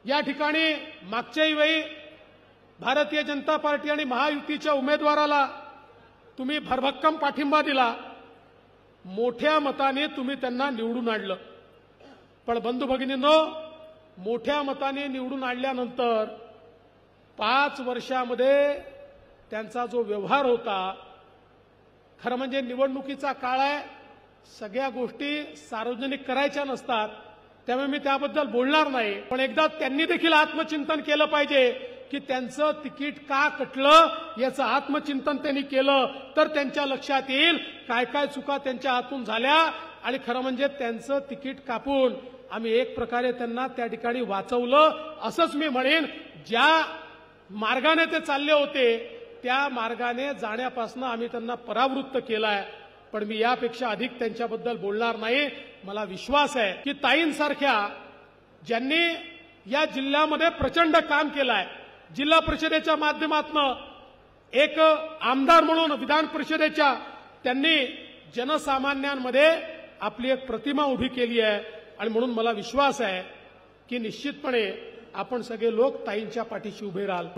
या ठिकाणी मागच्याही वेळी भारतीय जनता पार्टी आणि महायुतीच्या उमेदवाराला तुम्ही भरभक्कम पाठिंबा दिला, मोठ्या मताने तुम्ही त्यांना निवडून आणलं। पण बंधू भगिनींनो, मोठ्या मताने निवडून आणल्यानंतर 5 वर्षामध्ये त्यांचा जो व्यवहार होता, खरं म्हणजे निवडणुकीचा काळ आहे, सगळ्या गोष्टी सार्वजनिक करायच्या नसतात, त्यामुळे मी त्याबद्दल बोलणार नाही। पण एकदा त्यांनी देखील आत्मचिंतन केलं पाहिजे की त्यांचं तिकीट का कटलं, याचं आत्मचिंतन त्यांनी केलं तर त्यांच्या लक्षात येईल काय काय चुका त्यांच्या हातून झाल्या। आणि खरं म्हणजे त्यांचं तिकीट कापून आम्ही एक प्रकारे त्यांना त्या ठिकाणी वाचवलं असंच मी म्हणेन। ज्या मार्गाने ते चालले होते त्या मार्गाने जाण्यापासून आम्ही त्यांना परावृत्त केलाय। पण मी यापेक्षा अधिक त्यांच्याबद्दल बोलणार नाही। मला विश्वास आहे की ताईंसारख्या ज्यांनी या जिल्ह्यामध्ये प्रचंड काम केलंय, जिल्हा परिषदेच्या माध्यमातून एक आमदार म्हणून विधान परिषदेच्या त्यांनी जनसामान्यांमध्ये आपली एक प्रतिमा उभी केली आहे। आणि म्हणून मला विश्वास आहे की निश्चितपणे आपण सगळे लोक ताईंच्या पाठीशी उभे राहाल।